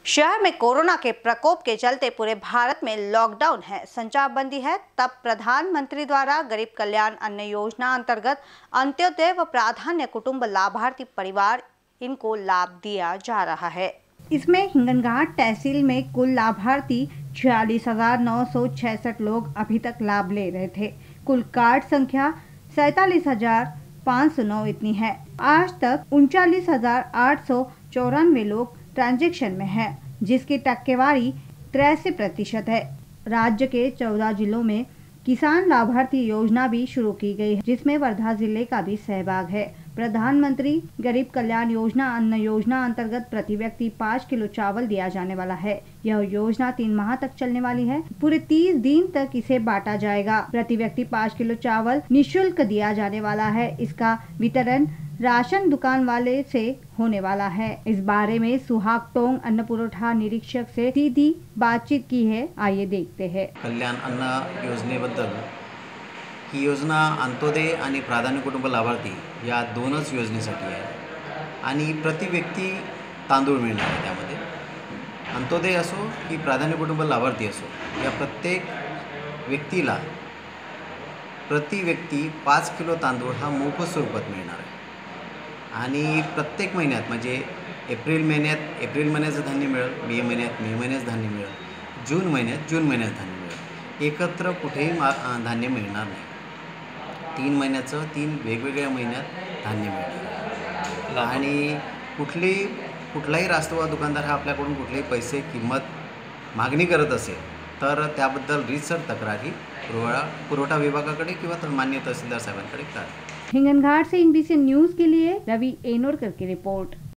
शहर में कोरोना के प्रकोप के चलते पूरे भारत में लॉकडाउन है, संचारबंदी है। तब प्रधानमंत्री द्वारा गरीब कल्याण अन्न योजना अंतर्गत अंत्योदय व प्राधान्य कुटुंब लाभार्थी परिवार इनको लाभ दिया जा रहा है। इसमें हिंगनघाट तहसील में कुल लाभार्थी 46,966 लोग अभी तक लाभ ले रहे थे। कुल कार्ड संख्या 47,509 इतनी है। आज तक 39,894 लोग ट्रांजैक्शन में है, जिसकी टक्केवारी 83% है। राज्य के 14 जिलों में किसान लाभार्थी योजना भी शुरू की गई है, जिसमें वर्धा जिले का भी सहभाग है। प्रधानमंत्री गरीब कल्याण योजना अन्न योजना अंतर्गत प्रति व्यक्ति 5 किलो चावल दिया जाने वाला है। यह योजना 3 माह तक चलने वाली है। पूरे 30 दिन तक इसे बांटा जाएगा। प्रति व्यक्ति 5 किलो चावल निःशुल्क दिया जाने वाला है। इसका वितरण राशन दुकान वाले से होने वाला है। इस बारे में सुहाग टोंग अन्न पुरवठा निरीक्षक से सीधी बातचीत की है। आइए देखते हैं। कल्याण अन्न योजनेबद्दल ही योजना अंत्योदय आणि प्राधान्य कुटुंब लाभार्थी या दोनच योजनेसाठी आहे आणि प्रति व्यक्ती तांदूळ मिळणार आहे। त्यामध्ये अंत्योदय असो की प्राधान्य कुटुंब लाभार्थी असो, या प्रत्येक व्यक्तीला प्रति व्यक्ती 5 किलो तांदूळ हा मोफत स्वरूपात मिळणार आहे आणि प्रत्येक महिन्यात म्हणजे एप्रिल महिन्याचं धान्य मिळेल, मे महिन्यात मे महिन्याचं धान्य मिळेल, जून महिन्याचं धान्य मिळेल। एकत्र कुठेही धान्य मिळणार नाही। 3 महिन्याचं 3 वेगवेगळ्या महिन्यात धान्य मिळणार आणि कुठलाही रास्तवा दुकानदार हा आपल्याकडून कुठलेही पैसे किंमत मागणी करत असेल तर त्याबद्दल रीतसर तक्रार ही पुरवठा विभागाकडे किंवा माननीय तहसीलदार साहेबांकडे करा। हिंगनघाट से इनबीसीएन न्यूज के लिए रवि एनोरकर की रिपोर्ट।